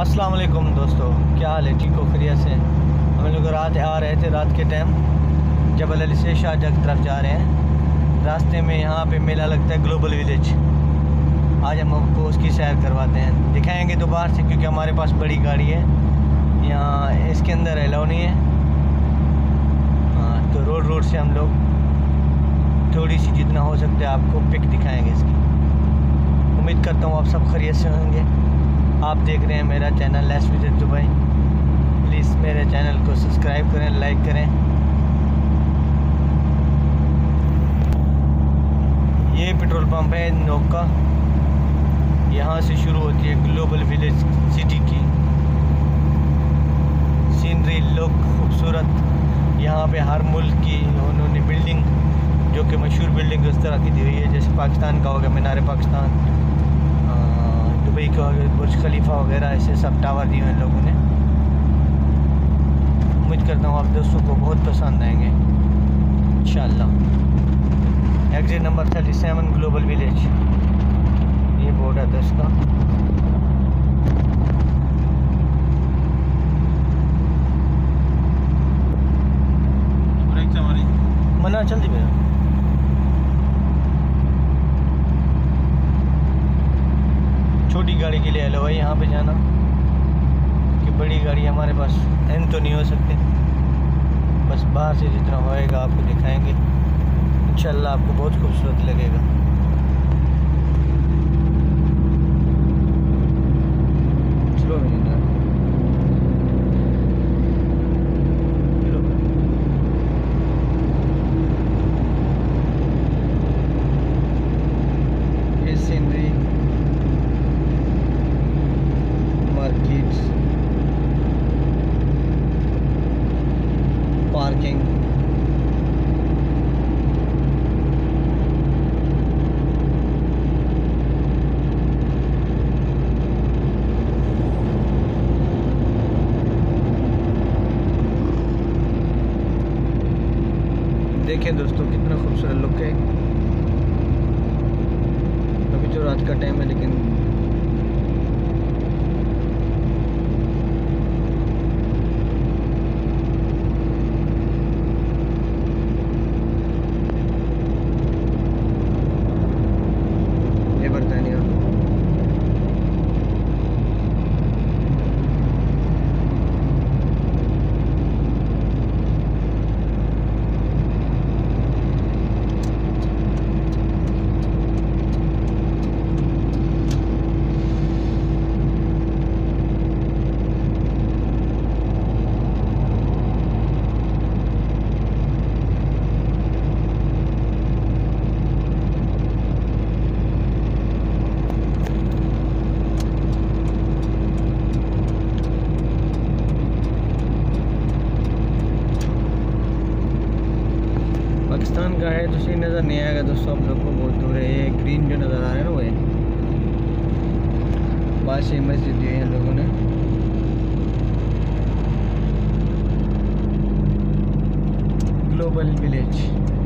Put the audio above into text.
अस्सलाम वालेकुम दोस्तों, क्या हाल है? ठीक हो? खैरियत से? हम लोग रात आ रहे थे, रात के टाइम जबल अली से शारजाह की तरफ जा रहे हैं। रास्ते में यहाँ पे मेला लगता है, ग्लोबल विलेज। आज हम आपको उसकी सैर करवाते हैं, दिखाएंगे तो बाहर से, क्योंकि हमारे पास बड़ी गाड़ी है। यहाँ इसके अंदर अलाउ नहीं है। हाँ, तो रोड से हम लोग थोड़ी सी जितना हो सकता है आपको पिक दिखाएंगे इसकी। उम्मीद करता हूँ आप सब खैरियत से होंगे। आप देख रहे हैं मेरा चैनल लेट्स विजिट दुबई। प्लीज़ मेरे चैनल को सब्सक्राइब करें, लाइक करें। ये पेट्रोल पंप है नोक का। यहाँ से शुरू होती है ग्लोबल विलेज सिटी की सीनरी, लुक खूबसूरत। यहाँ पे हर मुल्क की उन्होंने बिल्डिंग, जो कि मशहूर बिल्डिंग उस तरह की दी हुई है। जैसे पाकिस्तान का होगा मीनार पाकिस्तान, दुबई का बुर्ज खलीफा वगैरह, ऐसे सब टावर दिए हैं लोगों ने। उम्मीद करता हूँ आप दोस्तों को बहुत पसंद आएंगे इंशाल्लाह। एग्जिट नंबर 37 ग्लोबल विलेज, ये बोर्ड है इसका। मना चल दी मेरा। छोटी गाड़ी के लिए अलाउ है यहाँ पे जाना, कि बड़ी गाड़ी हमारे पास एन तो नहीं हो सकते। बस बाहर से जितना होएगा आपको दिखाएंगे, इंशाल्लाह आपको बहुत खूबसूरत लगेगा। ये सीनरी, मार्केट्स, पार्किंग, देखें दोस्तों कितना खूबसूरत लुक है। अभी तो रात का टाइम है, लेकिन ये बरतानिया। पाकिस्तान का है तो सही नज़र नहीं आएगा दोस्तों, आप लोग को बहुत दूर है। ये ग्रीन जो नज़र आ रहा है ना, वो है बादशाही मस्जिद दी है लोगों ने। Global village.